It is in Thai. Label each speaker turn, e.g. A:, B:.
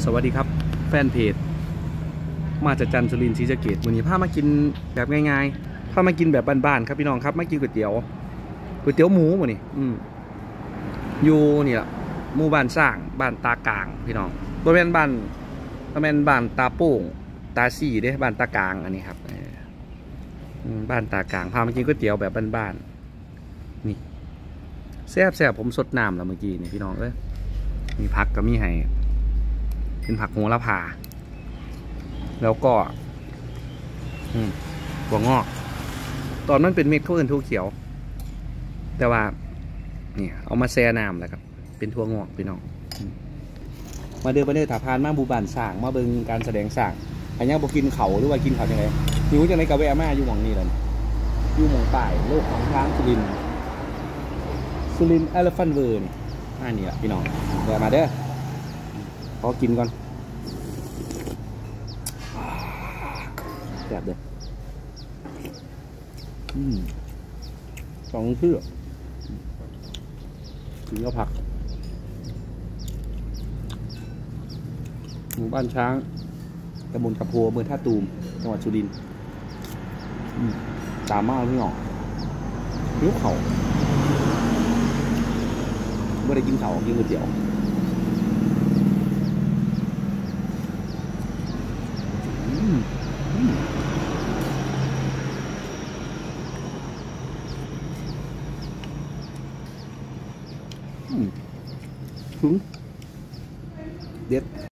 A: วัสดีครับแฟนเพจมาจากจันทร์สุรินทร์ศรีสะเกษวันนี้พามากินแบบง่ายๆพามากินแบบบ้านๆครับพี่น้องครับมากินก๋วยเตี๋ยวหมูวันนี้อยู่นี่แหละหมู่บ้านสร้างบ้านตากลางพี่น้องบริเวณบ้านตาโป่งตาสี่เด้บ้านตากลางอันนี้ครับบ้านตากลางพามากินก๋วยเตี๋ยวแบบบ้านๆนี่แซ่บผมสดน้ำแล้วเมื่อกี้นี่พี่น้องมีผักก็มีให้เป็นผักโหระพาแล้วก็ถั่วงอกตอนมันเป็นเม็ดเขาเอิ้นถั่วเขียวแต่ว่านี่เอามาแช่น้ำแล้วครับเป็นถั่วงอกพี่น้องมาเดินถาพานมาบูบานสร้างมาเบิ่งการแสดงสร้างอันนี้บอกกินเขาหรือว่ากินเขาจังไงหิวจังไงกะแวะมาอยู่หม่องนี้เลยอยู่หม่องป่ายโลกของช้างสุรินทร์เอเลฟันเวิร์นี่นี่แหละพี่น้องแวะมาเด้อขอกินก่อนแซ่บเลยสองเพื่อกินก็ผักหมู่บ้านช้างตำบลกระโพอำเภอท่าตูมจังหวัดสุรินทร์ตามมาพี่น้องหิวเขาไม่ได้กินเขากินก๋วยเตี๋ยวถึงเด็ด